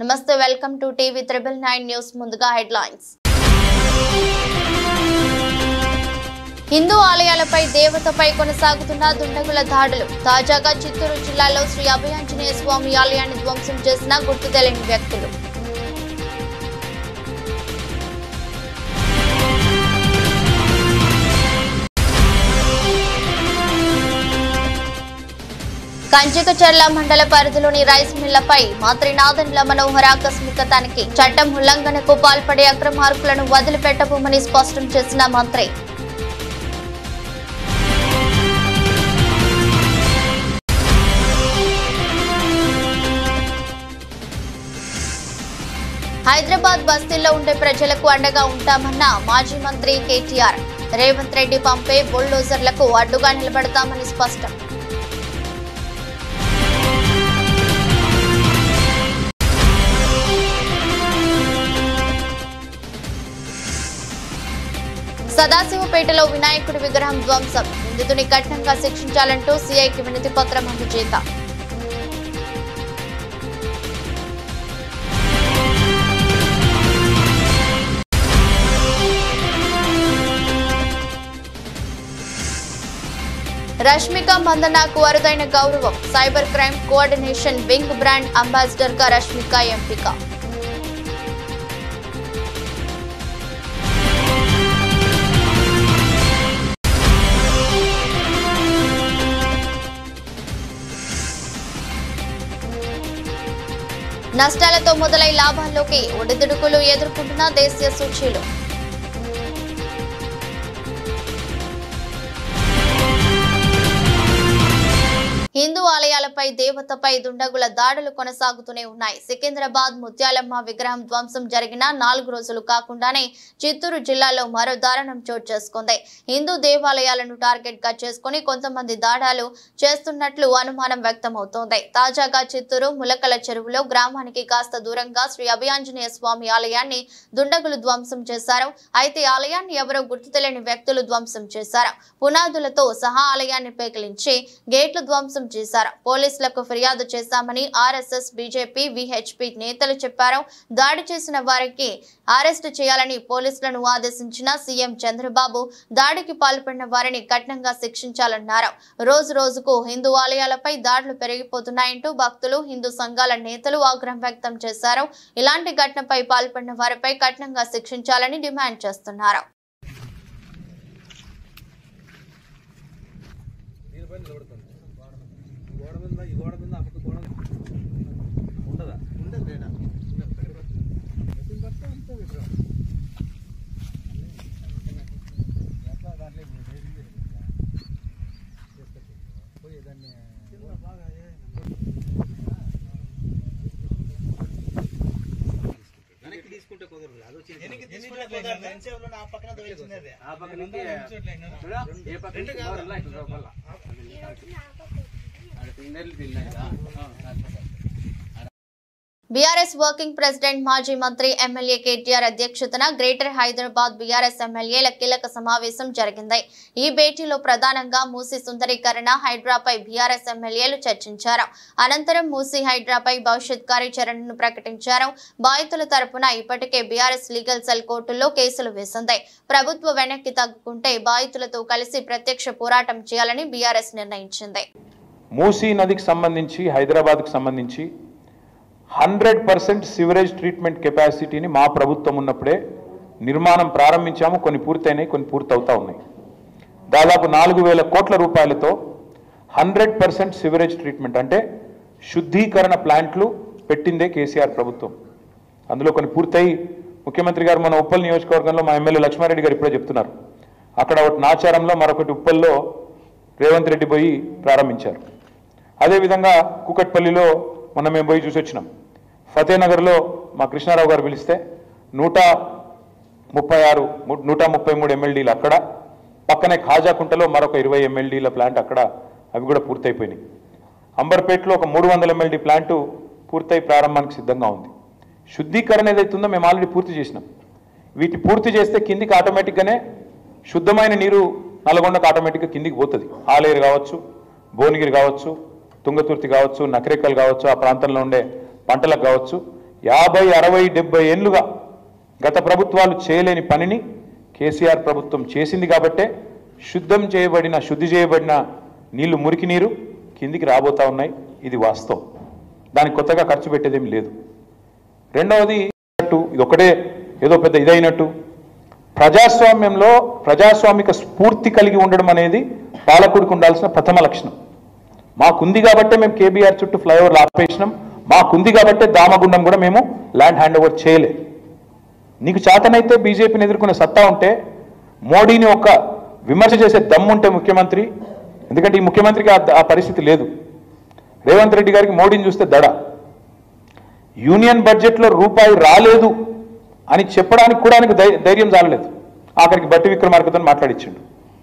నమస్తే welcome to TV 999 news ముందుగా headlines Hindu ఆలయాలపై దేవతపై కొనసాగుతున్న దుండగుల దాడులు తాజాగా చిత్తూరు జిల్లాలో శ్రీ అభయాంజనేయ స్వామి ఆలయాన్ని ధ్వంసం చేసిన గుర్తు తెలియని వ్యక్తులు కంచికచర్ల మండల పరిధిలోని రైస్ మిల్లపై మంత్రి నాదెండ్ల మనోహర్ ఆకస్మిక తనిఖీ చట్టం ఉల్లంఘనకు పాల్పడే అక్రమార్కులను వదిలిపెట్టబోమని స్పష్టం చేసిన మంత్రి హైదరాబాద్ బస్తీల్లో ఉండే ప్రజలకు అండగా ఉంటామన్న మాజీ మంత్రి కేటీఆర్ రేవంత్ రెడ్డి పంపే బుల్డోజర్లకు అడ్డుగా నిలబడతామని స్పష్టం సదాశివపేటలో వినాయకుడి విగ్రహం ధ్వంసం నిందితుని కఠినంగా శిక్షించాలంటూ సీఐకి వినతి పత్రం అందజేత రష్మిక మందన్నకు అరుదైన గౌరవం cyber crime coordination wing brand ambassador గా రష్మిక ఎంపిక నష్టాలతో మొదలై లాభాల్లోకి ఒడిదుడుకులు ఎదుర్కొంటున్న దేశీయ సూచీలు హిందూ ఆలయాలపై దేవతపై దుండగుల దాడులు కొనసాగుతూనే ఉన్నాయి. సికింద్రాబాద్ ముత్యాలమ్మ విగ్రహం ధ్వంసం జరిగిన 4 రోజులు కాకుండానే చిత్తూరు జిల్లాలో మరో దారుణం చోటు చేసుకుంది. హిందూ దేవాలయాలను టార్గెట్ గా చేసుకుని కొంతమంది దాడులు చేస్తున్నట్లు అనుమానం వ్యక్తమవుతోంది. తాజాగా చిత్తూరు ములకల చెరువులో గ్రామానికి కాస్త దూరంగా శ్రీ అభయాంజనేయ స్వామి ఆలయాన్ని దుండగులు ధ్వంసం చేశారు. అయితే ఆలయాన్ని ఎవరో గుర్తు తెలియని వ్యక్తులు ధ్వంసం చేశారు. పునాదులతో సహా ఆలయాన్ని పేకిలించి గేట్లు ధ్వంసం చేశారు. పోలీసులకు ఫిర్యాదు చేశామని ఆర్ఎస్ఎస్, బీజేపీ, విహెచ్పీ నేతలు చెప్పారు. దాడి చేసిన వారికి అరెస్టు చేయాలని పోలీసులను ఆదేశించిన సీఎం చంద్రబాబు దాడికి పాల్పడిన వారిని కఠినంగా శిక్షించాలన్నారు. రోజు రోజుకు హిందూ ఆలయాలపై దాడులు పెరిగిపోతున్నాయంటూ భక్తులు, హిందూ సంఘాల నేతలు ఆగ్రహం వ్యక్తం చేశారు. ఇలాంటి ఘటనపై పాల్పడిన వారిపై కఠినంగా శిక్షించాలని డిమాండ్ చేస్తున్నారు. బీఆర్ఎస్ వర్కింగ్ ప్రెసిడెంట్ మాజీ మంత్రి ఎమ్మెల్యే కేటీఆర్ అధ్యక్షతన గ్రేటర్ హైదరాబాద్ బీఆర్ఎస్ ఎమ్మెల్యేల కీలక సమావేశం జరిగింది. ఈ భేటీలో ప్రధానంగా మూసీ సుందరీకరణ, హైడ్రాపై బీఆర్ఎస్ ఎమ్మెల్యేలు చర్చించారు. అనంతరం మూసీ హైడ్రాపై భవిష్యత్ కార్యాచరణను ప్రకటించారు. బాధితుల తరపున ఇప్పటికే బీఆర్ఎస్ లీగల్ సెల్ కోర్టుల్లో కేసులు వేసింది. ప్రభుత్వం వెనక్కి తగ్గుకుంటే బాధితులతో కలిసి ప్రత్యక్ష పోరాటం చేయాలని బీఆర్ఎస్ నిర్ణయించింది. మూసీ నదికి సంబంధించి, హైదరాబాద్కి సంబంధించి 100% సివరేజ్ ట్రీట్మెంట్ కెపాసిటీని మా ప్రభుత్వం ఉన్నప్పుడే నిర్మాణం ప్రారంభించాము. కొన్ని పూర్తయినాయి, కొన్ని పూర్తవుతా ఉన్నాయి. దాదాపు 4,000 కోట్ల రూపాయలతో 100% సివరేజ్ ట్రీట్మెంట్ అంటే శుద్ధీకరణ ప్లాంట్లు పెట్టిందే కేసీఆర్ ప్రభుత్వం. అందులో కొన్ని పూర్తయి ముఖ్యమంత్రి గారు మన ఉప్పల్ నియోజకవర్గంలో మా ఎమ్మెల్యే లక్ష్మారెడ్డి గారు ఇప్పుడే చెప్తున్నారు. అక్కడ ఒకటి నాచారంలో, మరొకటి ఉప్పల్లో రేవంత్ రెడ్డి పోయి ప్రారంభించారు. అదేవిధంగా కూకట్పల్లిలో మొన్న మేము పోయి చూసి వచ్చినాం. ఫతేనగర్లో మా కృష్ణారావు గారు పిలిస్తే 133 MLDలు అక్కడ, పక్కనే ఖాజాకుంటలో మరొక 20 MLDల ప్లాంట్ అక్కడ, అవి కూడా పూర్తయిపోయినాయి. అంబర్పేటలో ఒక 300 MLD ప్లాంటు పూర్తయి ప్రారంభానికి సిద్ధంగా ఉంది. శుద్ధీకరణ ఏదైతుందో మేము ఆల్రెడీ పూర్తి చేసినాం. వీటి పూర్తి చేస్తే కిందికి ఆటోమేటిక్గానే శుద్ధమైన నీరు నల్గొండకు ఆటోమేటిక్గా కిందికి పోతుంది. ఆలేరు కావచ్చు, భువనగిరి కావచ్చు, తుంగతుర్తి కావచ్చు, నకరేకల్ కావచ్చు, ఆ ప్రాంతంలో ఉండే పంటలకు కావచ్చు. 50, 60, 70 ఏళ్లుగా గత ప్రభుత్వాలు చేయలేని పనిని కేసీఆర్ ప్రభుత్వం చేసింది కాబట్టే శుద్ధి చేయబడిన నీళ్లు మురికి నీరు కిందికి రాబోతా ఉన్నాయి. ఇది వాస్తవం. దానికి కొత్తగా ఖర్చు పెట్టేదేం లేదు. రెండవది ఇది ఒకటే ఏదో పెద్ద ఇదైనట్టు ప్రజాస్వామ్యంలో ప్రజాస్వామిక స్ఫూర్తి కలిగి ఉండడం అనేది పాలకుడికి ఉండాల్సిన ప్రథమ లక్షణం. మాకుంది కాబట్టే మేము కేబీఆర్ చుట్టూ ఫ్లైఓవర్లు ఆపేసినాం. మాకుంది కాబట్టే దామగుండం కూడా మేము ల్యాండ్ హ్యాండ్ ఓవర్ చేయలేదు. నీకు చేతనైతే బీజేపీని ఎదుర్కొనే సత్తా ఉంటే మోడీని ఒక విమర్శ చేసే దమ్ముంటే ముఖ్యమంత్రి, ఎందుకంటే ఈ ముఖ్యమంత్రికి ఆ పరిస్థితి లేదు. రేవంత్ రెడ్డి గారికి మోడీని చూస్తే దడ. యూనియన్ బడ్జెట్లో రూపాయి రాలేదు అని చెప్పడానికి కూడా ఆయనకు ధైర్యం చాలలేదు. ఆఖరికి బట్టి విక్రమార్కతో మాట్లాడిచ్చిండు.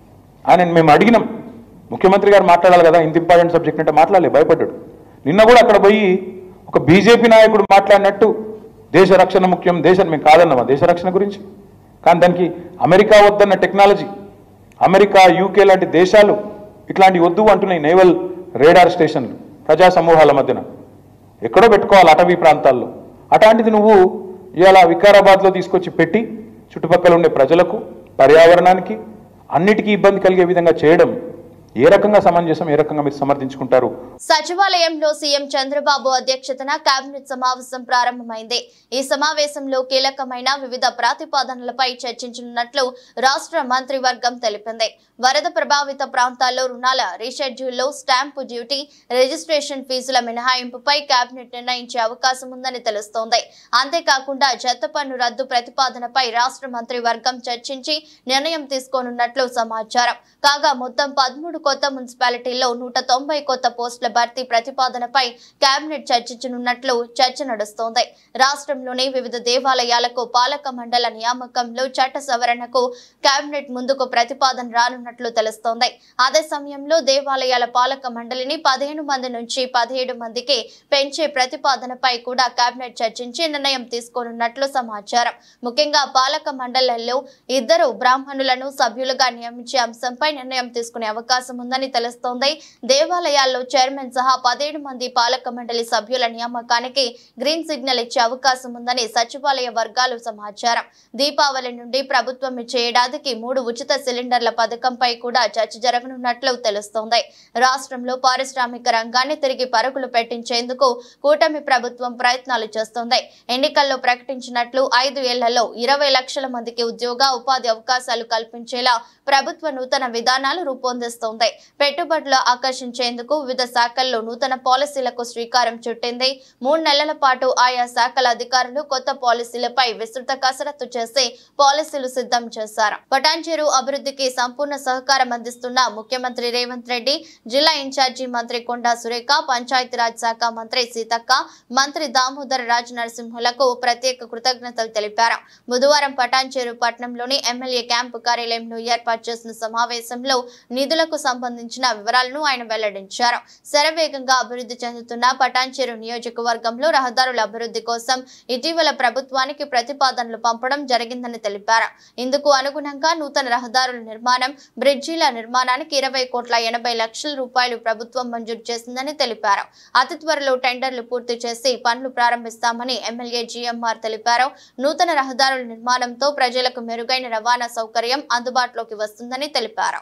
ఆయన మేము అడిగినాం, ముఖ్యమంత్రి గారు మాట్లాడాలి కదా, ఇంత ఇంపార్టెంట్ సబ్జెక్ట్ అంటే మాట్లాడలే, భయపడ్డాడు. నిన్న కూడా అక్కడ పోయి ఒక బీజేపీ నాయకుడు మాట్లాడినట్టు దేశ రక్షణ ముఖ్యం, మేము కాదన్నామా దేశ రక్షణ గురించి? కానీ దానికి అమెరికా వద్దన్న టెక్నాలజీ, అమెరికా, యూకే లాంటి దేశాలు ఇట్లాంటి వద్దు అంటున్నాయి. నేవల్ రేడార్ స్టేషన్లు ప్రజా సమూహాల మధ్యన ఎక్కడో పెట్టుకోవాలి అటవీ ప్రాంతాల్లో. అట్లాంటిది నువ్వు ఇలా వికారాబాద్లో తీసుకొచ్చి పెట్టి చుట్టుపక్కల ఉండే ప్రజలకు, పర్యావరణానికి అన్నిటికీ ఇబ్బంది కలిగే విధంగా చేయడం ఏ రకంగా సమంజసం, ఏ రకంగా మీరు సమర్థించుకుంటారు? సచివాలయంలో సీఎం చంద్రబాబు అధ్యక్షతన కేబినెట్ సమావేశం ప్రారంభమైంది. ఈ సమావేశంలో కీలకమైన వివిధ ప్రతిపాదనలపై చర్చించనున్నట్లు రాష్ట్ర మంత్రివర్గం తెలిపింది. వరద ప్రభావిత ప్రాంతాల్లో రుణాల రీషెడ్యూల్లో స్టాంపు డ్యూటీ, రిజిస్ట్రేషన్ ఫీజుల మినహాయింపుపై కేబినెట్ నిర్ణయించే అవకాశం ఉందని తెలుస్తోంది. అంతేకాకుండా చెత్త పన్ను రద్దు ప్రతిపాదనపై రాష్ట్ర మంత్రివర్గం చర్చించి నిర్ణయం తీసుకోనున్నట్లు సమాచారం. కాగా మొత్తం 13 కొత్త మున్సిపాలిటీల్లో 190 కొత్త పోస్టుల భర్తీ ప్రతిపాదనపై కేబినెట్ చర్చించనున్నట్లు చర్చ నడుస్తోంది. రాష్ట్రంలోని వివిధ దేవాలయాలకు పాలక మండల నియామకంలో చట్ట సవరణకు కేబినెట్ ముందుకు ప్రతిపాదన రానున్నట్లు తెలుస్తోంది. అదే సమయంలో దేవాలయాల పాలక మండలిని 15 మంది నుంచి 17 మందికి పెంచే ప్రతిపాదనపై కూడా కేబినెట్ చర్చించి నిర్ణయం తీసుకోనున్నట్లు సమాచారం. ముఖ్యంగా పాలక మండలిలో 2 బ్రాహ్మణులను సభ్యులుగా నియమించే అంశంపై నిర్ణయం తీసుకునే అవకాశం ఉందని తెలుస్తోంది. దేవాలయాల్లో చైర్మన్ సహా 17 మంది పాలక మండలి సభ్యుల నియామకానికి గ్రీన్ సిగ్నల్ ఇచ్చే అవకాశం ఉందని సచివాలయ వర్గాలు సమాచారం. దీపావళి నుండి ప్రభుత్వం ఇచ్చే ఏడాదికి 3 ఉచిత సిలిండర్ల పథకంపై కూడా చర్చ జరగనున్నట్లు తెలుస్తోంది. రాష్ట్రంలో పారిశ్రామిక రంగాన్ని తిరిగి పరుగులు పెట్టించేందుకు కూటమి ప్రభుత్వం ప్రయత్నాలు చేస్తోంది. ఎన్నికల్లో ప్రకటించినట్లు 5 ఏళ్లలో 20 లక్షల మందికి ఉద్యోగ ఉపాధి అవకాశాలు కల్పించేలా ప్రభుత్వ నూతన విధానాలు రూపొందిస్తోంది. పెట్టుబడులు ఆకర్షించేందుకు వివిధ శాఖల్లో నూతన పాలసీలకు శ్రీకారం చుట్టింది. 3 నెలల పాటు ఆయా శాఖల అధికారులు కొత్త పాలసీలపై విస్తృత కసరత్తు చేసి పాలసీలు సిద్ధం చేశారు. పటాన్చెరు అభివృద్ధికి సంపూర్ణ సహకారం అందిస్తున్న ముఖ్యమంత్రి రేవంత్ రెడ్డి, జిల్లా ఇన్ఛార్జి మంత్రి కొండా సురేఖ, పంచాయతీరాజ్ శాఖ మంత్రి సీతక్క, మంత్రి దామోదర రాజ్ నరసింహులకు ప్రత్యేక కృతజ్ఞతలు తెలిపారు. బుధవారం పటాన్చెరు పట్టణంలోని ఎమ్మెల్యే క్యాంపు కార్యాలయంలో ఏర్పాటు చేసిన సమావేశంలో నిధులకు సంబంధించిన వివరాలను ఆయన వెల్లడించారు. శరవేగంగా అభివృద్ధి చెందుతున్న పటాన్చెరు నియోజకవర్గంలో రహదారుల అభివృద్ధి కోసం ఇటీవల ప్రభుత్వానికి ప్రతిపాదనలు పంపడం జరిగిందని తెలిపారు. ఇందుకు అనుగుణంగా నూతన రహదారుల నిర్మాణం, బ్రిడ్జీల నిర్మాణానికి 20,80,00,000 రూపాయలు ప్రభుత్వం మంజూరు చేసిందని తెలిపారు. అతి త్వరలో టెండర్లు పూర్తి చేసి పనులు ప్రారంభిస్తామని ఎమ్మెల్యే జీఎంఆర్ తెలిపారు. నూతన రహదారుల నిర్మాణంతో ప్రజలకు మెరుగైన రవాణా సౌకర్యం అందుబాటులోకి వస్తుందని తెలిపారు.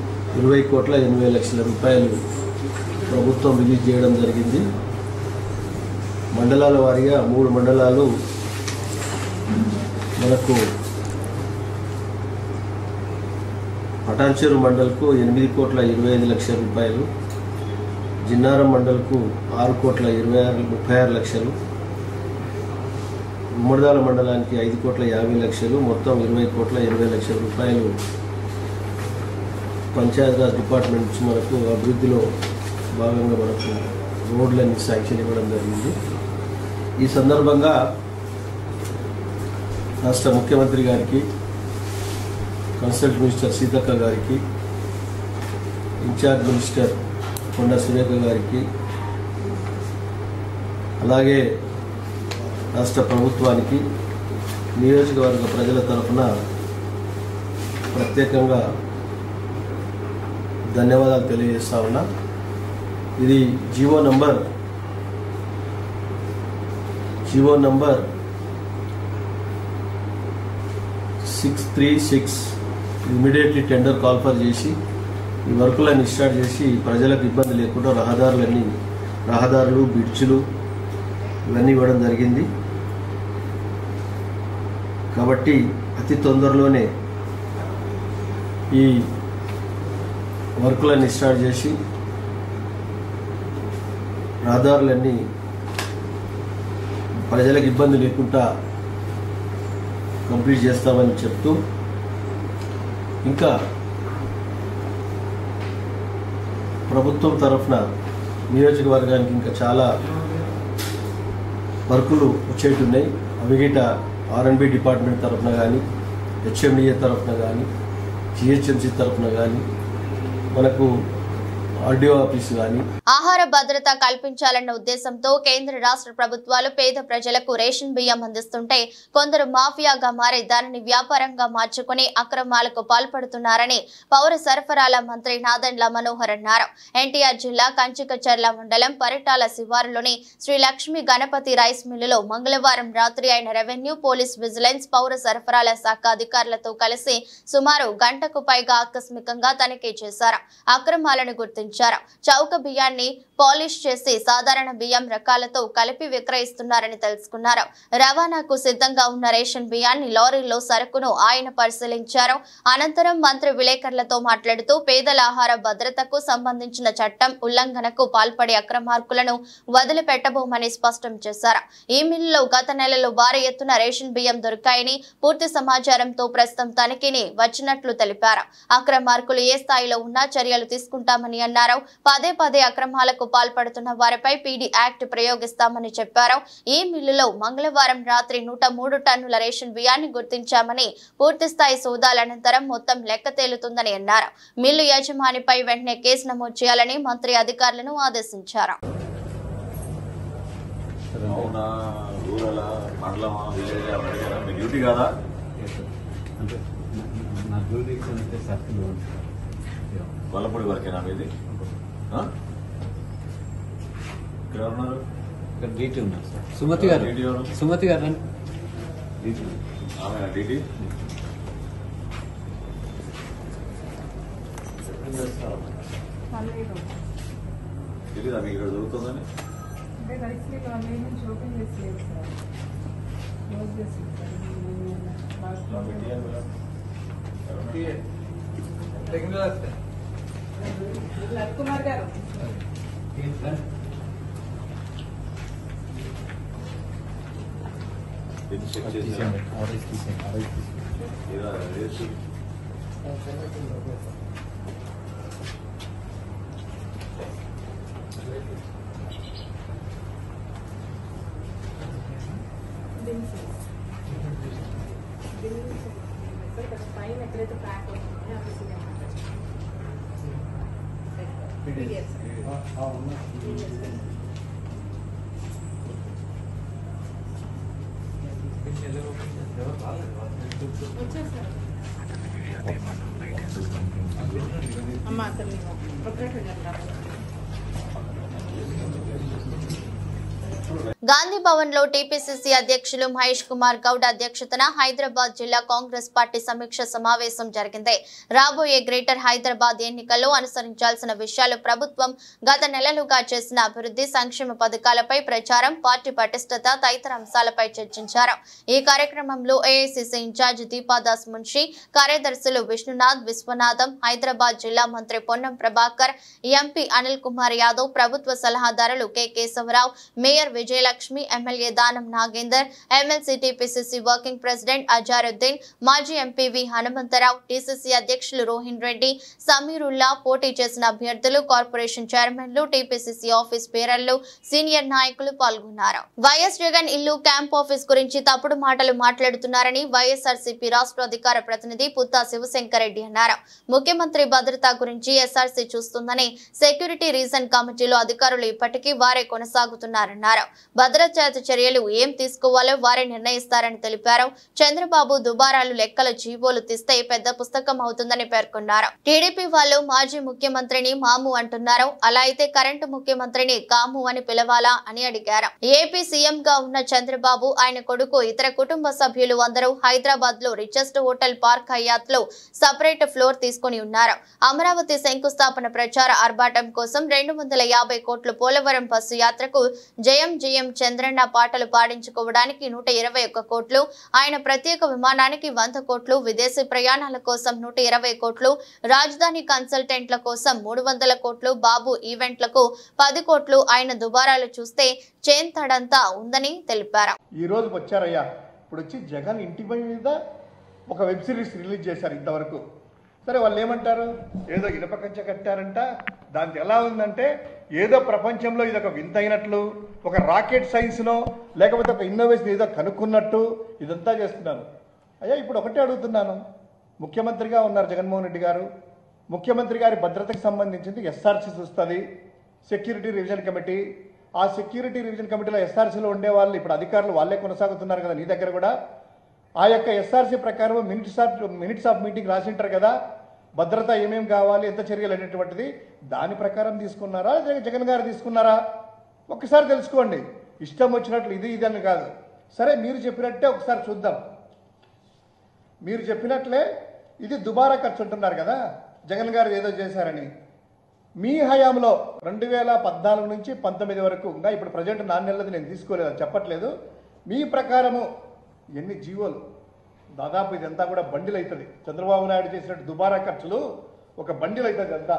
20,80,00,000 రూపాయలు ప్రభుత్వం రిలీజ్ చేయడం జరిగింది. మండలాల వారీగా 3 మండలాలు మనకు పటాన్చెరు మండల్కు 8,25,00,000 రూపాయలు, జిన్నారం మండల్కు 6,36,00,000, ఉమ్మడిదాల మండలానికి 5,50,00,000, మొత్తం 20,80,00,000 రూపాయలు పంచాయతీరాజ్ డిపార్ట్మెంట్ నుంచి మనకు అభివృద్ధిలో భాగంగా మనకు రోడ్లన్నీ శాంక్షన్ ఇవ్వడం జరిగింది. ఈ సందర్భంగా రాష్ట్ర ముఖ్యమంత్రి గారికి, కన్సల్ట్ మినిస్టర్ సీతక్క గారికి, ఇన్ఛార్జ్ మినిస్టర్ కొండా సురేఖ గారికి, అలాగే రాష్ట్ర ప్రభుత్వానికి, నియోజకవర్గ ప్రజల తరఫున ప్రత్యేకంగా ధన్యవాదాలు తెలియజేస్తా ఉన్నా. ఇది GO number GO number 636 immediately tender call for చేసి ఈ వర్కులన్నీ స్టార్ట్ చేసి ప్రజలకు ఇబ్బంది లేకుండా రహదారులు బ్రిడ్జ్లు ఇవన్నీ ఇవ్వడం జరిగింది. కాబట్టి అతి తొందరలోనే ఈ వర్కులన్నీ స్టార్ట్ చేసి రహదారులన్నీ ప్రజలకు ఇబ్బంది లేకుండా కంప్లీట్ చేస్తామని చెప్తూ, ఇంకా ప్రభుత్వం తరఫున నియోజకవర్గానికి ఇంకా చాలా వర్కులు వచ్చేటి ఉన్నాయి. అవి గిట R&B డిపార్ట్మెంట్ తరఫున కానీ, HMDA తరఫున కానీ, GHMC తరఫున కానీ, మనకు RDO ఆఫీస్ కానీ. ఆహార భద్రత కల్పించాలన్న ఉద్దేశంతో కేంద్ర రాష్ట్ర ప్రభుత్వాలు పేద ప్రజలకు రేషన్ బియ్యం అందిస్తుంటే కొందరు మాఫియాగా మారి దానిని వ్యాపారంగా మార్చుకుని అక్రమాలకు పాల్పడుతున్నారని పౌర సరఫరాల మంత్రి నాదెండ్ల మనోహర్ అన్నారు. ఎన్టీఆర్ జిల్లా కంచికచర్ల మండలం పరిటాల శివారులోని శ్రీ లక్ష్మీ గణపతి రైస్ మిల్లులో మంగళవారం రాత్రి ఆయన రెవెన్యూ, పోలీస్, విజిలెన్స్, పౌర సరఫరాల శాఖ అధికారులతో కలిసి సుమారు గంటకు పైగా ఆకస్మికంగా తనిఖీ చేశారు. అక్రమాలను గుర్తించారు. చౌక బియ్యాన్ని పాలిష్ చేసి సాధారణ బియ్యం రకాలతో కలిపి విక్రయిస్తున్నారని తెలుసుకున్నారు. రవాణాకు సిద్ధంగా ఉన్న రేషన్ బియ్యాన్ని లారీలో సరుకును ఆయన పరిశీలించారు. అనంతరం మంత్రి విలేకరులతో మాట్లాడుతూ పేదల ఆహార భద్రతకు సంబంధించిన చట్టం ఉల్లంఘనకు పాల్పడే అక్రమార్కులను వదిలిపెట్టబోమని స్పష్టం చేశారు. ఈ మిల్లులో గత నెలలో భారీ ఎత్తున రేషన్ బియ్యం దొరికాయని పూర్తి సమాచారంతో ప్రస్తుతం తనిఖీని వచ్చినట్లు తెలిపారు. అక్రమార్కులు ఏ స్థాయిలో ఉన్నా చర్యలు తీసుకుంటామని అన్నారు. పదే పదే అక్రమాలకు పాల్పడుతున్న వారిపై పీడీ యాక్ట్ ప్రయోగిస్తామని చెప్పారు. ఈ మిల్లులో మంగళవారం రాత్రి 103 టన్నుల రేషన్ బియ్యాన్ని గుర్తించామని, పూర్తిస్థాయి సోదాల అనంతరం మొత్తం లెక్క తేలుతుందని అన్నారు. మిల్లు యజమానిపై వెంటనే కేసు నమోదు చేయాలని మంత్రి అధికారులను ఆదేశించారు. వల్లపూడి వరకేనా మీది? డీటీ ఉన్నారు సార్. సుమతి గారు ఆమె డీటీ తెలీదా మీకు ఇక్కడ దొరుకుతుందని? కుమార్ గారు చెక్ చేసి పైన ఎక్కడైతే ప్యాక్ అవుతుందో అమ్మ అతను ప్రొపరేటర్ గారు గాంధీ భవన్ లో టీపీసీసీ అధ్యక్షులు మహేష్ కుమార్ గౌడ్ అధ్యక్షతన హైదరాబాద్ జిల్లా కాంగ్రెస్ పార్టీ సమీక్ష సమావేశం జరిగింది. రాబోయే గ్రేటర్ హైదరాబాద్ ఎన్నికల్లో అనుసరించాల్సిన విషయాలు, ప్రభుత్వం గత నెలలుగా చేసిన అభివృద్ధి సంక్షేమ పథకాలపై ప్రచారం, పార్టీ పటిష్టత తదితర అంశాలపై చర్చించారు. ఈ కార్యక్రమంలో ఏఐసీసీ ఇన్ఛార్జి దీపాదాస్ మున్షి, కార్యదర్శులు విష్ణునాథ్, విశ్వనాథం, హైదరాబాద్ జిల్లా మంత్రి పొన్నం ప్రభాకర్, ఎంపీ అనిల్ కుమార్ యాదవ్, ప్రభుత్వ సలహాదారులు K Keshava Rao, mayor Vijayalakshmi, MLA Danam Nagender, MLC TPCC working president Azharuddin, మాజీ ఎంపీ వి హనుమంతరావు, టీసీసీ అధ్యక్షులు రోహిన్ రెడ్డి, సమీరుల్లా, పోటీ చేసిన అభ్యర్థులు, కార్పొరేషన్ చైర్మన్లు, టీపీసీసీ ఆఫీస్ బేరర్లు, సీనియర్ నాయకులు పాల్గొన్నారు. వైఎస్ జగన్ ఇల్లు క్యాంప్ ఆఫీస్ గురించి తప్పుడు మాటలు మాట్లాడుతున్నారని వైఎస్ఆర్సీపీ రాష్ట్ర అధికార ప్రతినిధి పుత్తా శివశంకర్ రెడ్డి అన్నారు. ముఖ్యమంత్రి భద్రత గురించి ఎస్ఆర్సీ చూస్తుందని, సెక్యూరిటీ రీజన్ కమిటీలో అధికారులు ఇప్పటికీ వారే కొనసాగుతున్నారన్నారు. భద్రతా చర్యలు ఏం తీసుకోవాలో వారే నిర్ణయిస్తారని తెలిపారు. చంద్రబాబు దుబారాలు లెక్కల జీవోలు తీస్తే పెద్ద పుస్తకం అవుతుందని పేర్కొన్నారు. టీడీపీ వాళ్ళు మాజీ ముఖ్యమంత్రిని మాము అంటున్నారు. అలా అయితే కరెంటు ముఖ్యమంత్రిని కాము అని పిలవాలా అని అడిగారు. ఏపీ సీఎం గా ఉన్న చంద్రబాబు, ఆయన కొడుకు, ఇతర కుటుంబ సభ్యులు అందరూ హైదరాబాద్ లో రిచెస్ట్ హోటల్ పార్క్ హయాత్ లో సపరేట్ ఫ్లోర్ తీసుకుని ఉన్నారు. అమరావతి శంకుస్థాపన ప్రచార ఆర్భాటం కోసం 250 కోట్లు, పోలవరం బస్సు యాత్రకు జయం జయం చంద్రన్న పాటలు పాడించుకోవడానికి 121 కోట్లు, ఆయన ప్రత్యేక విమానానికి 100 కోట్లు, విదేశీ ప్రయాణాల కోసం 120 కోట్లు, రాజధాని కన్సల్టెంట్ల కోసం 300 కోట్లు, బాబు ఈవెంట్లకు 10 కోట్లు, ఆయన దుబారాలు చూస్తే చేంతడంతా ఉందని తెలిపారు. ఈ రోజు వచ్చారయ్యా, ఇప్పుడు వచ్చి జగన్ ఇంటి మీద ఒక వెబ్ సిరీస్ రిలీజ్ చేశారు ఇంతవరకు. సరే, వాళ్ళు ఏమంటారు, ఏదో ఇనప కంచె కట్టారంట, దానికి ఎలా ఉందంటే ఏదో ప్రపంచంలో ఇది ఒక వింతైనట్లు, ఒక రాకెట్ సైన్స్నో లేకపోతే ఒక ఇన్నోవేషన్ ఏదో కనుక్కున్నట్టు ఇదంతా చేస్తున్నారు. అయ్యా, ఇప్పుడు ఒకటే అడుగుతున్నాను, ముఖ్యమంత్రిగా ఉన్నారు జగన్మోహన్ రెడ్డి గారు, ముఖ్యమంత్రి గారి భద్రతకు సంబంధించింది ఎస్ఆర్సీ చూస్తుంది, సెక్యూరిటీ రివిజన్ కమిటీ. ఆ సెక్యూరిటీ రివిజన్ కమిటీలో ఎస్ఆర్సీలో ఉండే వాళ్ళు ఇప్పుడు అధికారులు వాళ్ళే కొనసాగుతున్నారు కదా నీ దగ్గర కూడా. ఆ యొక్క ఎస్ఆర్సీ ప్రకారం మినిట్స్ ఆఫ్ మీటింగ్ రాసింటారు కదా, భద్రత ఏమేమి కావాలి, ఎంత చర్యలు అనేటువంటిది, దాని ప్రకారం తీసుకున్నారా జగన్ గారు తీసుకున్నారా ఒక్కసారి తెలుసుకోండి. ఇష్టం వచ్చినట్లు ఇది అని కాదు. సరే, మీరు చెప్పినట్టే ఒకసారి చూద్దాం. మీరు చెప్పినట్లే ఇది దుబారా ఖర్చు ఉంటున్నారు కదా జగన్ గారు ఏదో చేశారని. మీ హయాంలో 2014 నుంచి 19 వరకు, ఇంకా ఇప్పుడు ప్రజెంట్ 4 నెలలది నేను తీసుకోలేదు, చెప్పట్లేదు, మీ ప్రకారము ఎన్ని జీవోలు, దాదాపు ఇదంతా కూడా బండిల్ అవుతుంది. చంద్రబాబు నాయుడు చేసినట్టు దుబారా ఖర్చులు ఒక బండిల్ అవుతుంది.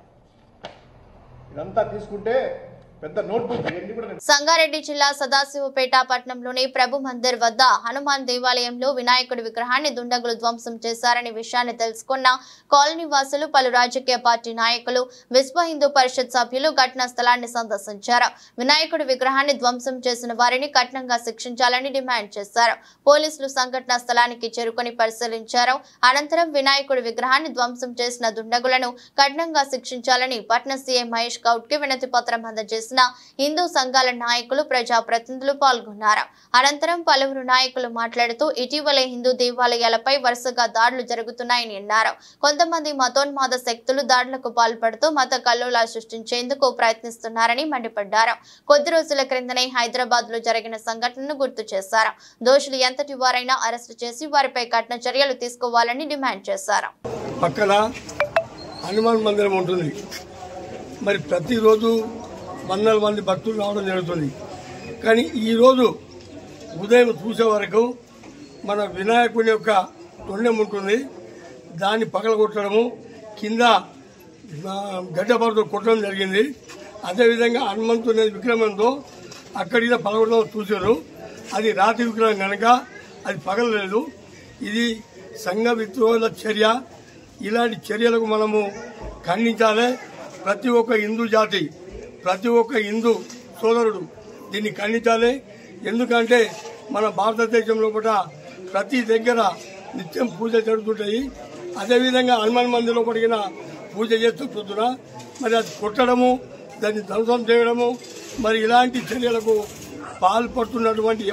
ఇదంతా తీసుకుంటే పెద్ద నోట్బుక్. సంగారెడ్డి జిల్లా సదాశివపేట పట్టణంలోని ప్రభు మందిర్ వద్ద హనుమాన్ దేవాలయంలో వినాయకుడి విగ్రహాన్ని దుండగులు ధ్వంసం చేశారనే విషయాన్ని తెలుసుకున్న కాలనీ వాసులు, పలు రాజకీయ పార్టీ నాయకులు, విశ్వ హిందూ పరిషత్ సభ్యులు ఘటనా స్థలాన్ని సందర్శించారు. వినాయకుడి విగ్రహాన్ని ధ్వంసం చేసిన వారిని కఠినంగా శిక్షించాలని డిమాండ్ చేశారు. పోలీసులు సంఘటనా స్థలానికి చేరుకుని పరిశీలించారు. అనంతరం వినాయకుడి విగ్రహాన్ని ధ్వంసం చేసిన దుండగులను కఠినంగా శిక్షించాలని పట్న సీఎం మహేష్ గౌడ్ కి వినతి పత్రం అందజేశారు. హిందూ సంఘాల నాయకులు, ప్రజాప్రతినిధులు పాల్గొన్నారు. అనంతరం పలువురు నాయకులు మాట్లాడుతూ ఇటీవలే హిందూ దేవాలయాలపై వరుసగా దాడులు జరుగుతున్నాయని అన్నారు. కొంతమంది మతోన్మాద శక్తులు దాడులకు పాల్పడుతూ మత కల్లోలాలు సృష్టించేందుకు ప్రయత్నిస్తున్నారని మండిపడ్డారు. కొద్ది రోజుల క్రిందనే హైదరాబాద్ లో జరిగిన సంఘటనను గుర్తు చేశారు. దోషులు ఎంతటి వారైనా అరెస్టు చేసి వారిపై కఠిన చర్యలు తీసుకోవాలని డిమాండ్ చేశారు. పక్కన హనుమాన్ మందిరం ఉంటుంది. మరి ప్రతిరోజు వందల మంది భక్తులు రావడం జరుగుతుంది. కానీ ఈరోజు ఉదయం చూసే వరకు మన వినాయకుని యొక్క తొండెం ఉంటుంది, దాన్ని పగలగొట్టడము, కింద గడ్డపారతో కొట్టడం జరిగింది. అదేవిధంగా హనుమంతుని విగ్రహంతో అక్కడికి పగలగొట్టడం చూశారు. అది రాతి విగ్రహం కనుక అది పగలలేదు. ఇది సంఘ విద్రోహుల చర్య. ఇలాంటి చర్యలకు మనము ఖండించాలి. ప్రతి ఒక్క హిందూ జాతి, ప్రతి ఒక్క హిందూ సోదరుడు దీన్ని ఖండించాలి. ఎందుకంటే మన భారతదేశంలో కూడా ప్రతి దగ్గర నిత్యం పూజ జరుగుతుంటాయి. అదేవిధంగా హనుమాన్ మందిరంలో పడిన పూజ చేస్తూ పొద్దున మరి అది కొట్టడము, దాన్ని ధ్వంసం చేయడము, మరి ఇలాంటి చర్యలకు పాల్పడుతున్నటువంటి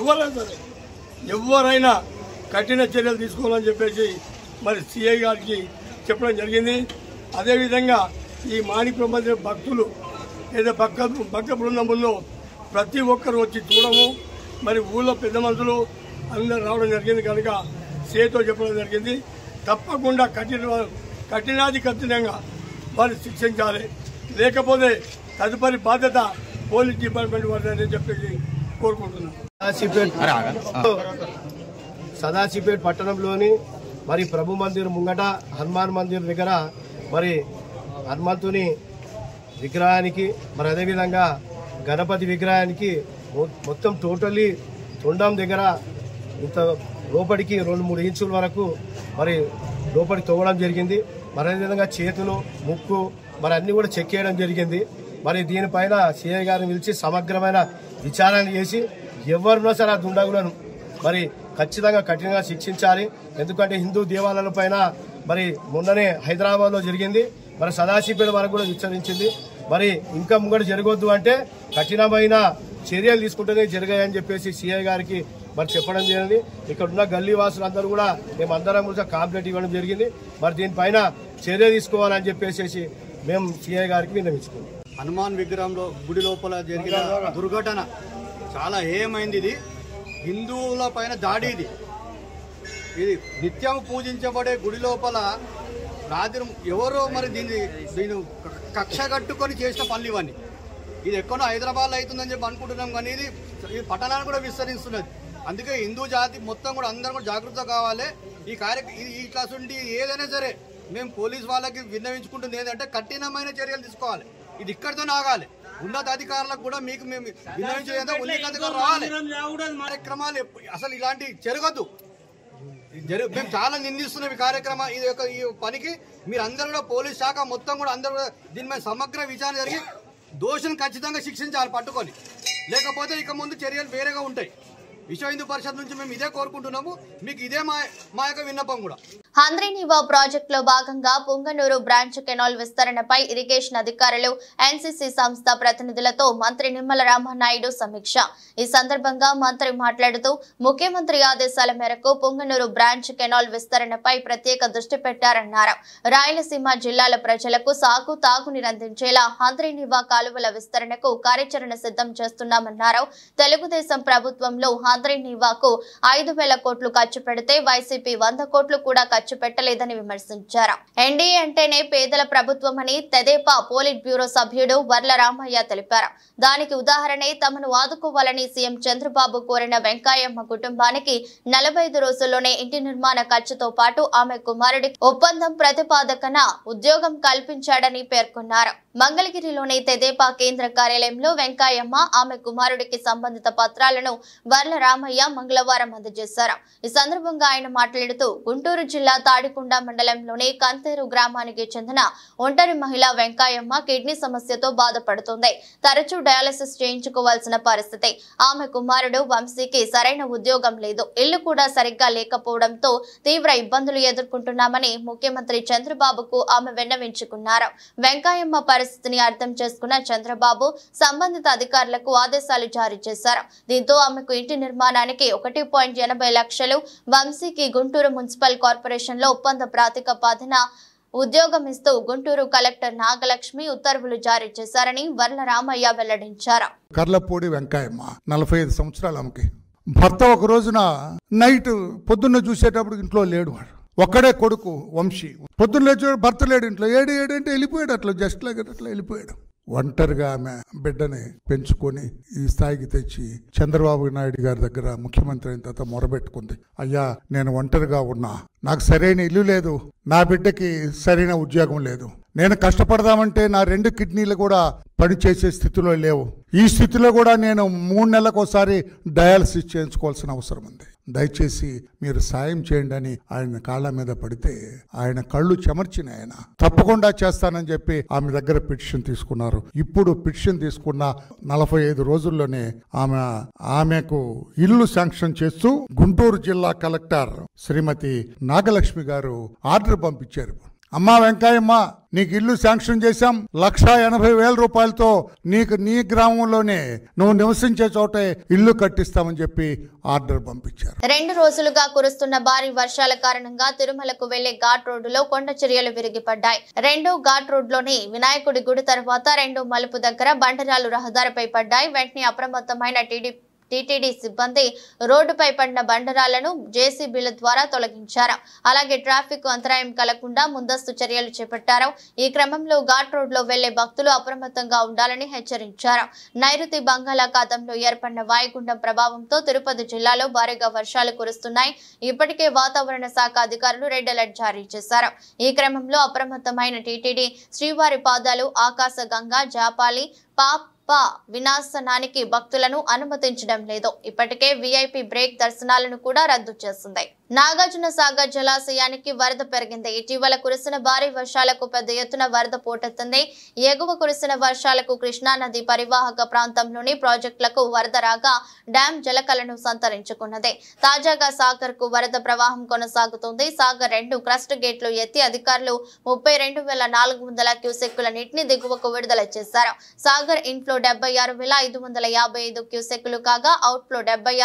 ఎవరైనా కఠిన చర్యలు తీసుకోవాలని చెప్పేసి మరి సిఐ గారికి చెప్పడం జరిగింది. అదేవిధంగా ఈ మాణిక్య మందిర భక్తులు ఏదో భక్త బృందంలో ప్రతి ఒక్కరు వచ్చి చూడము, మరి ఊళ్ళో పెద్ద మనుషులు అందరూ రావడం జరిగింది కనుక సేతో చెప్పడం జరిగింది. తప్పకుండా కఠినంగా వారిని శిక్షించాలి. లేకపోతే తదుపరి బాధ్యత పోలీస్ డిపార్ట్మెంట్ వారిని చెప్పేసి కోరుకుంటున్నాను. సదాశివపేట పట్టణంలోని మరి ప్రభు మందిర్ ముంగట హనుమాన్ మందిర్ దగ్గర మరి హనుమంతుని విగ్రహానికి మరి అదేవిధంగా గణపతి విగ్రహానికి మొత్తం టోటల్లీ తొండం దగ్గర ఇంత లోపలికి 2-3 ఇంచుల వరకు మరి లోపలికి తవ్వడం జరిగింది. మరి అదేవిధంగా చేతులు, ముక్కు మరి అన్ని కూడా చెక్ చేయడం జరిగింది. మరి దీనిపైన సిఐ గారిని పిలిచి సమగ్రమైన విచారణ చేసి ఎవరున్నా సరే ఆ దుండగులను మరి ఖచ్చితంగా కఠినంగా శిక్షించాలి. ఎందుకంటే హిందూ దేవాలయాల పైన మరి మొన్ననే హైదరాబాద్ లో జరిగింది, మరి సదాశివపేట వరకు కూడా విస్తరించింది. మరి ఇంకా ముంగడు జరగొద్దు అంటే కఠినమైన చర్యలు తీసుకుంటేనే జరిగాయని చెప్పేసి సిఐ గారికి మరి చెప్పడం జరిగింది. ఇక్కడ ఉన్న గల్లీ వాసులందరూ కూడా మేమందరం కూడా కాంప్లైంట్ ఇవ్వడం జరిగింది. మరి దీనిపైన చర్య తీసుకోవాలని చెప్పేసి మేము సిఐ గారికి విన్నవించుకున్నాం. హనుమాన్ విగ్రహంలో గుడి లోపల జరిగిన దుర్ఘటన చాలా హేయమైంది. ఇది హిందువుల పైన దాడి. ఇది నిత్యం పూజించబడే గుడి లోపల రాత్రి ఎవరో మరి దీన్ని కక్ష కట్టుకొని చేసిన పనులు ఇవన్నీ. ఇది ఎక్కడో హైదరాబాద్లో అవుతుందని చెప్పి అనుకుంటున్నాం, కానీ ఇది పట్టణాన్ని కూడా విస్తరిస్తున్నది. అందుకే హిందూ జాతి మొత్తం కూడా అందరం కూడా జాగ్రత్త కావాలి. ఈ క్లాస్ ఉండి ఏదైనా సరే మేము పోలీస్ వాళ్ళకి విన్నవించుకుంటుంది ఏంటంటే కఠినమైన చర్యలు తీసుకోవాలి. ఇది ఇక్కడితో ఆగాలి. ఉన్నతాధికారులకు కూడా మీకు మేము విన్నవించేది ఉన్నతాధికారులు రావాలి. కార్యక్రమాలు అసలు ఇలాంటి జరగద్దు. మేము చాలా నిందిస్తున్నాం ఈ కార్యక్రమం. ఈ పనికి మీరు అందరూ కూడా పోలీస్ శాఖ మొత్తం కూడా అందరూ కూడా దీని మీద సమగ్ర విచారణ జరిగి దోషులను ఖచ్చితంగా శిక్షించాలి పట్టుకొని. లేకపోతే ఇక ముందు చర్యలు వేరేగా ఉంటాయి. విశ్వ హిందూ పరిషత్ నుంచి మేము ఇదే కోరుకుంటున్నాము. మీకు ఇదే మా యొక్క విన్నపం కూడా. హంద్రీనీవా ప్రాజెక్టులో భాగంగా పుంగనూరు బ్రాంచ్ కెనాల్ విస్తరణపై ఇరిగేషన్ అధికారులు, ఎన్సీసీ సంస్థ ప్రతినిధులతో మంత్రి నిమ్మల రామానాయుడు సమీక్ష. ఈ సందర్భంగా మంత్రి మాట్లాడుతూ ముఖ్యమంత్రి ఆదేశాల మేరకు పుంగనూరు బ్రాంచ్ కెనాల్ విస్తరణపై ప్రత్యేక దృష్టి పెట్టారన్నారు. రాయలసీమ జిల్లాల ప్రజలకు సాగు, తాగునీరందించేలా హంద్రీనీవా కాలువల విస్తరణకు కార్యాచరణ సిద్ధం చేస్తున్నామన్నారు. తెలుగుదేశం ప్రభుత్వంలో హంద్రీనీవాకు 5,000 కోట్లు ఖర్చు పెడితే వైసీపీ 100 కోట్లు కూడా ఖర్చు పెట్టలేదని విమర్శించారు. ఎన్డీఏ అంటేనే పేదల ప్రభుత్వమని తెదేపా పోలిట్ బ్యూరో సభ్యుడు వర్ల రామయ్య తెలిపారు. దానికి ఉదాహరణే తమను ఆదుకోవాలని సీఎం చంద్రబాబు కోరిన వెంకయ్యమ్మ కుటుంబానికి 45 రోజుల్లోనే ఇంటి నిర్మాణ ఖర్చుతో పాటు ఆమె కుమారుడికి ఒప్పందం ప్రతిపాదకన ఉద్యోగం కల్పించాడని పేర్కొన్నారు. మంగళగిరిలోని తెదేపా కేంద్ర కార్యాలయంలో వెంకయ్యమ్మ, ఆమె కుమారుడికి సంబంధిత పత్రాలను వర్ల రామయ్య మంగళవారం అందజేశారు. ఈ సందర్భంగా ఆయన మాట్లాడుతూ గుంటూరు జిల్లా తాడికొండ మండలంలోని కంతేరు గ్రామానికి చెందిన ఒంటరి మహిళ వెంకయ్యమ్మ కిడ్నీ సమస్యతో బాధపడుతుంది. తరచూ డయాలసిస్ చేయించుకోవాల్సిన పరిస్థితి. ఆమె కుమారుడు వంశీకి సరైన ఉద్యోగం లేదు. ఇల్లు కూడా సరిగ్గా లేకపోవడంతో తీవ్ర ఇబ్బందులు ఎదుర్కొంటున్నామని ముఖ్యమంత్రి చంద్రబాబుకు ఆమె విన్నవించుకున్నారు. వెంకయ్యమ్మ పరిస్థితిని అర్థం చేసుకున్న చంద్రబాబు సంబంధిత అధికారులకు ఆదేశాలు జారీ చేశారు. దీంతో ఆమెకు ఇంటి నిర్మాణానికి 1.80 లక్షలు, వంశీకి గుంటూరు మున్సిపల్ కార్పొరేషన్ లో ఒప్పంద ప్రాతిపదికన ఉద్యోగం ఇస్తూ గుంటూరు కలెక్టర్ నాగలక్ష్మి ఉత్తర్వులు జారీ చేశారని వర్ల రామయ్య వెల్లడించారు. కర్లపూడి వెంకయ్యమ్మ 45 సంవత్సరాలు. ఆమెకి భర్త ఒక రోజున నైట్ పొద్దున్న చూసేటప్పుడు ఇంట్లో లేడు. వాడు ఒక్కడే కొడుకు వంశీ. పొద్దున్న లేచి భర్త లేడు ఇంట్లో. ఏడు అంటే వెళ్ళిపోయాడు. అట్లా జస్ట్ లాగా అట్లా వెళ్ళిపోయాడు. ఒంటరిగా ఆమె బిడ్డని పెంచుకొని ఈ స్థాయికి తెచ్చి చంద్రబాబు నాయుడు గారి దగ్గర ముఖ్యమంత్రి అయిన తర్వాత మొరబెట్టుకుంది. అయ్యా, నేను ఒంటరిగా ఉన్నా, నాకు సరైన ఇల్లు లేదు, నా బిడ్డకి సరైన ఉద్యోగం లేదు, నేను కష్టపడదామంటే నా 2 కిడ్నీలు కూడా పనిచేసే స్థితిలో లేవు. ఈ స్థితిలో కూడా నేను 3 నెలలకు ఒకసారి డయాలసిస్ చేయించుకోవాల్సిన అవసరం ఉంది. దయచేసి మీరు సాయం చేయండి అని ఆయన కాళ్ళ మీద పడితే ఆయన కళ్ళు చెమర్చిన ఆయన తప్పకుండా చేస్తానని చెప్పి ఆమె దగ్గర పిటిషన్ తీసుకున్నారు. ఇప్పుడు పిటిషన్ తీసుకున్న 45 రోజుల్లోనే ఆమెకు ఇల్లు శాంక్షన్ చేస్తూ గుంటూరు జిల్లా కలెక్టర్ శ్రీమతి నాగలక్ష్మి గారు ఆర్డర్ పంపించారు. అమ్మా వెంకయ్యమ్మ, నీకు ఇల్లు శాంక్షన్ చేశాం. 1,80,000 రూపాయలతో నీకు నీ గ్రామంలోనే నువ్వు నివసించే చోటే ఇల్లు కట్టిస్తామని చెప్పి ఆర్డర్ పంపించారు. 2 రోజులుగా కురుస్తున్న భారీ వర్షాల కారణంగా తిరుమలకు వెళ్లే ఘాట్ రోడ్డులో కొండ చర్యలు విరిగిపడ్డాయి. 2 ఘాట్ రోడ్లోని వినాయకుడి గుడి తర్వాత 2 మలుపు దగ్గర బండరాలు రహదారిపై పడ్డాయి. వెంటనే అప్రమత్తమైన టీటీడీ సిబ్బంది రోడ్డుపై పడిన బండరాలను జేసీబీల ద్వారా తొలగించారు. అలాగే ట్రాఫిక్ అంతరాయం కలగకుండా ముందస్తు చర్యలు చేపట్టారు. ఈ క్రమంలో ఘాట్ రోడ్లో వెళ్లే భక్తులు అప్రమత్తంగా ఉండాలని హెచ్చరించారు. నైరుతి బంగాళాఖాతంలో ఏర్పడిన వాయుగుండం ప్రభావంతో తిరుపతి జిల్లాలో భారీగా వర్షాలు కురుస్తున్నాయి. ఇప్పటికే వాతావరణ శాఖ అధికారులు రెడ్ అలర్ట్ జారీ చేశారు. ఈ క్రమంలో అప్రమత్తమైన టీటీడీ శ్రీవారి పాదాలు, ఆకాశగంగా, జాపాలి, వినాశనానికి భక్తులను అనుమతించడం లేదు. ఇప్పటికే వీఐపీ బ్రేక్ దర్శనాలను కూడా రద్దు చేసింది. నాగార్జున సాగర్ జలాశయానికి వరద పెరిగింది. ఇటీవల కురిసిన భారీ వర్షాలకు పెద్ద ఎత్తున వరద పోటెత్తింది. ఎగువ కురిసిన వర్షాలకు కృష్ణా నది పరివాహక ప్రాంతంలోని ప్రాజెక్టులకు వరద రాగా డ్యాం జలకలను సంతరించుకున్నది. తాజాగా సాగర్ కు వరద ప్రవాహం కొనసాగుతుంది. సాగర్ 2 క్రస్ట్ గేట్లు ఎత్తి అధికారులు 32,400 క్యూసెక్కుల నీటిని దిగువకు విడుదల చేశారు. సాగర్ ఇన్ఫ్లో 76,555 క్యూసెక్కులు కాగా అవుట్ఫ్లో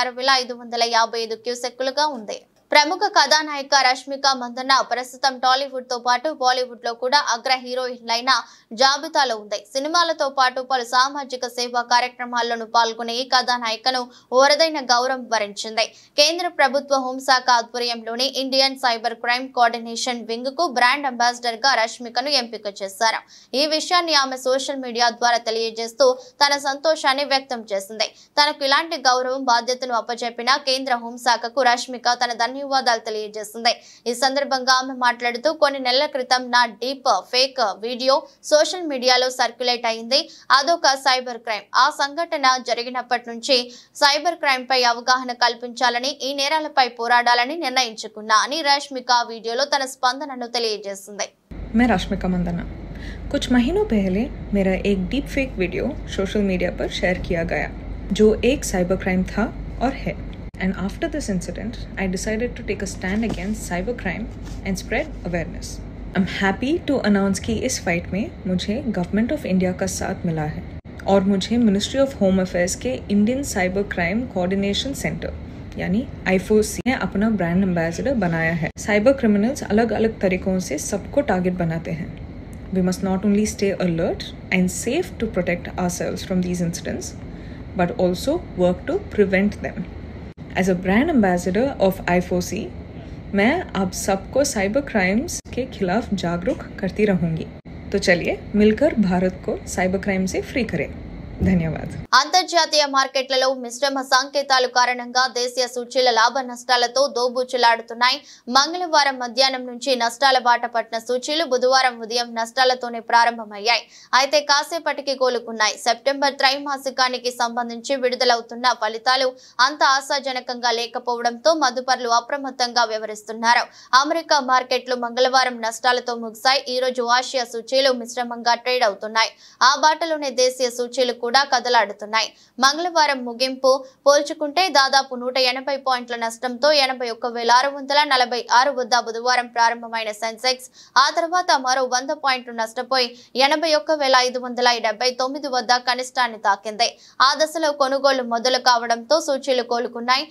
76,555 క్యూసెక్కులుగా ఉంది. ప్రముఖ కథానాయిక రష్మిక మందన్న ప్రస్తుతం టాలీవుడ్ తో పాటు బాలీవుడ్ లో కూడా అగ్ర హీరోయిన్లైన జాబితాలో ఉంది. సినిమాలతో పాటు పలు సామాజిక సేవా కార్యక్రమాల్లోనూ పాల్గొనే ఈ కథానాయికను ఓరదైన గౌరవం వరించింది. కేంద్ర ప్రభుత్వ హోంశాఖ ఆధ్వర్యంలోని Indian cyber crime coordination wing కు బ్రాండ్ అంబాసిడర్ గా రష్మికను ఎంపిక చేశారు. ఈ విషయాన్ని ఆమె సోషల్ మీడియా ద్వారా తెలియజేస్తూ తన సంతోషాన్ని వ్యక్తం చేసింది. తనకు ఇలాంటి గౌరవం బాధ్యతను అప్పచెప్పిన కేంద్ర హోంశాఖకు రష్మిక తన ధన్యవాదాలు తెలియజేసింది. ఈ సందర్భంగా ఆమె మాట్లాడుతూ కొన్ని నెలల క్రితం నా డీప్ ఫేక్ వీడియో సోషల్ మీడియాలో సర్క్యులేట్ అయింది. అదొక సైబర్ క్రైమ్. ఆ సంఘటన జరిగినప్పటి నుంచి సైబర్ క్రైమ్ పై అవగాహన కల్పించాలని, ఈ నేరాలపై పోరాడాలని నిర్ణయించుకున్నా అని రష్మిక వీడియోలో తన స్పందనను తెలియజేసింది. मैं रश्मिका मंदना। कुछ महीनों पहले मेरा एक deep fake video social media पर शेयर किया गया जो एक साइबर क्राइम था और है। And after this incident, I decided to take a stand against cybercrime and spread awareness. I'm happy to announce कि इस फाइट में मुझे गवर्नमेंट ऑफ इंडिया का साथ मिला है और मुझे मिनिस्ट्री ऑफ होम अफेयर्स के Indian cyber crime coordination centre यानी IFOC ने अपना ब्रांड एम्बेसडर बनाया है। साइबर क्रिमिनल्स अलग अलग तरीकों से सबको टारगेट बनाते हैं. We must not only stay alert and safe to protect ourselves from these incidents, but also work to prevent them. As a brand ambassador of IFOC, मैं आप सबको साइबर क्राइम्स के खिलाफ जागरूक करती रहूंगी. तो चलिए मिलकर भारत को साइबर क्राइम से फ्री करें. ధన్యవాదాలు. అంతర్జాతీయ మార్కెట్లలో మిశ్రమ సంకేతాలు కారణంగా దేశీయ సూచీల లాభ నష్టాలతో దోబూచులాడుతున్నాయి. మంగళవారం మధ్యాహ్నం నుంచి నష్టాల బాట పట్టిన సూచీలు బుధవారం ఉదయం నష్టాలతోనే ప్రారంభమయ్యాయి. అయితే కాసేపటికి కోలుకున్నాయి. సెప్టెంబర్ త్రైమాసికానికి సంబంధించి విడుదలవుతున్న ఫలితాలు అంత ఆశాజనకంగా లేకపోవడంతో మదుపర్లు అప్రమత్తంగా వ్యవహరిస్తున్నారు. అమెరికా మార్కెట్లు మంగళవారం నష్టాలతో ముగిశాయి. ఈ రోజు ఆసియా సూచీలు మిశ్రమంగా ట్రేడ్ అవుతున్నాయి. ఆ బాటలోనే దేశీయ సూచీలు కూడా కదలాడుతున్నాయి. మంగళవారం ముగింపు పోల్చుకుంటే దాదాపు 180 పాయింట్ల నష్టంతో 81,646 వద్ద బుధవారం ప్రారంభమైన సెన్సెక్స్ ఆ తర్వాత మరో 100 పాయింట్లు నష్టపోయి 81,579 వద్ద కనిష్టాన్ని తాకింది. ఆ దశలో కొనుగోలు మొదలు కావడంతో సూచీలు కోలుకున్నాయి.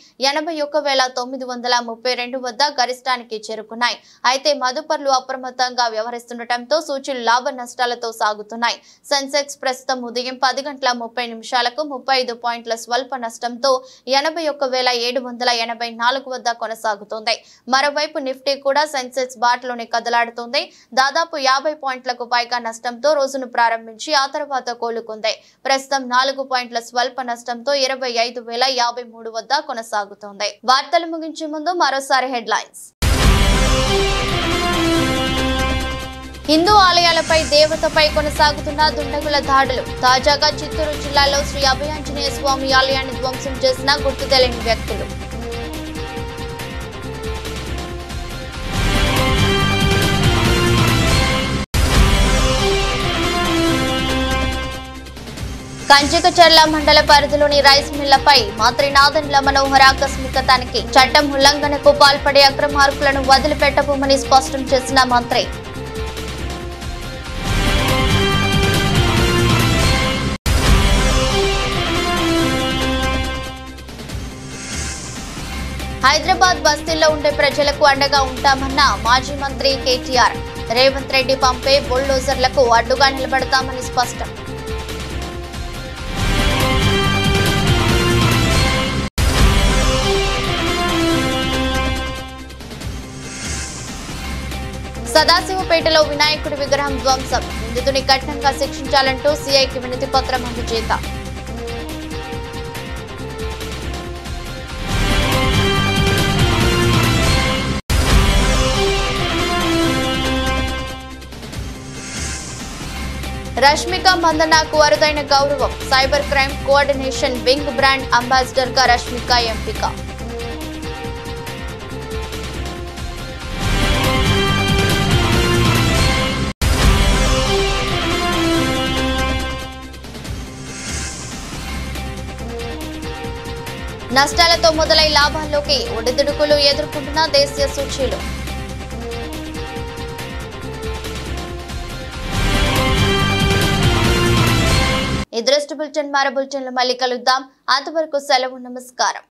81,932 వద్ద గరిష్టానికి చేరుకున్నాయి. అయితే మదుపర్లు అప్రమత్తంగా వ్యవహరిస్తుండటంతో సూచీలు లాభ నష్టాలతో సాగుతున్నాయి. సెన్సెక్స్ ప్రస్తుతం ఉదయం 10:30 35 పాయింట్ల స్వల్ప నష్టంతో 81,784 వద్ద కొనసాగుతోంది. మరోవైపు నిఫ్టీ కూడా సెన్సెక్స్ బాటలోనే కదలాడుతోంది. దాదాపు 50 పాయింట్లకు పైగా నష్టంతో రోజును ప్రారంభించి ఆ తర్వాత కోలుకుంది. ప్రస్తుతం 4 పాయింట్ల స్వల్ప నష్టంతో 25,053 వద్ద కొనసాగుతోంది. వార్తలు ముగించే ముందు మరోసారి హెడ్లైన్స్. హిందూ ఆలయాలపై దేవతపై కొనసాగుతున్న దుండగుల దాడులు. తాజాగా చిత్తూరు జిల్లాలో శ్రీ అభయాంజనేయ స్వామి ఆలయాన్ని ధ్వంసం చేసిన గుర్తు తెలియని వ్యక్తులు. కంచికచర్ల మండల పరిధిలోని రైస్ మిల్లపై మంత్రి నాదెండ్ల మనోహర్ ఆకస్మిక తనిఖీ. చట్టం ఉల్లంఘనకు పాల్పడే అక్రమార్కులను వదిలిపెట్టబోమని స్పష్టం చేసిన మంత్రి. హైదరాబాద్ బస్తీల్లో ఉండే ప్రజలకు అండగా ఉంటామన్న మాజీ మంత్రి కేటీఆర్. రేవంత్ రెడ్డి పంపే బుల్డోజర్లకు అడ్డుగా నిలబడతామని స్పష్టం. సదాశివపేటలో వినాయకుడి విగ్రహం ధ్వంసం. నిందితుని కఠినంగా శిక్షించాలంటూ సీఐకి వినతి పత్రం అందజేత. రష్మిక మందన్నకు అరుదైన గౌరవం. Cyber crime coordination wing brand ambassador గా రష్మిక ఎంపిక. నష్టాలతో మొదలై లాభాల్లోకి ఒడిదుడుకులు ఎదుర్కొంటున్న దేశీయ సూచీలు. ఈ దృష్టి బులెటిన్ మరో బులెటిన్లో మళ్ళీ కలుద్దాం. అంతవరకు సెలవు. నమస్కారం.